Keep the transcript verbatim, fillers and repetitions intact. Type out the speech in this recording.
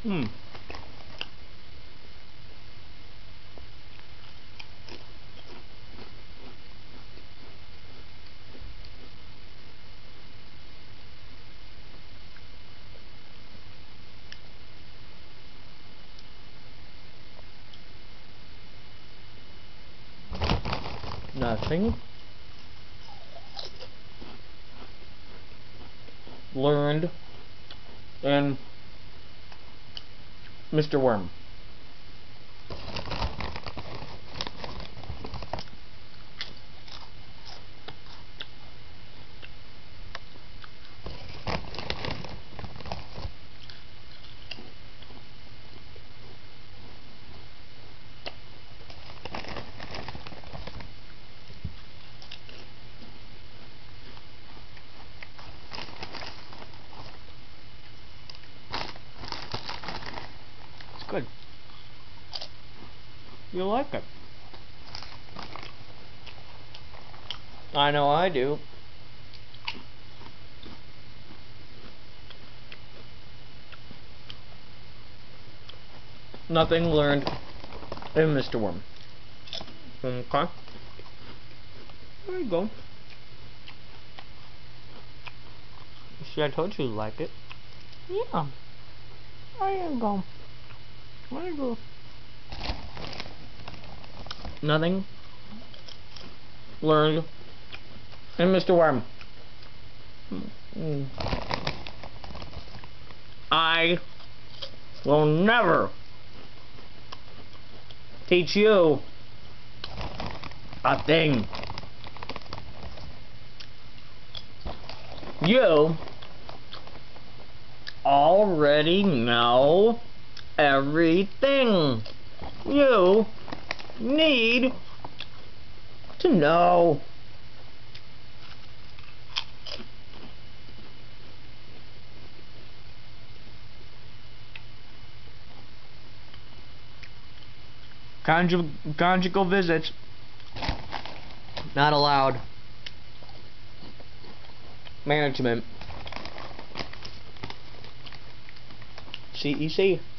Hmm. Nothing learned in Mister Worm. It's good. You like it. I know I do. Nothing learned in Mister Worm. Okay. There you go. See, I told you to like it. Yeah. There you go. There you go. Nothing learned in Mister Worm. Mm. I will never teach you a thing. You already know everything you need to know. Conjug conjugal visits not allowed. Management. C E C.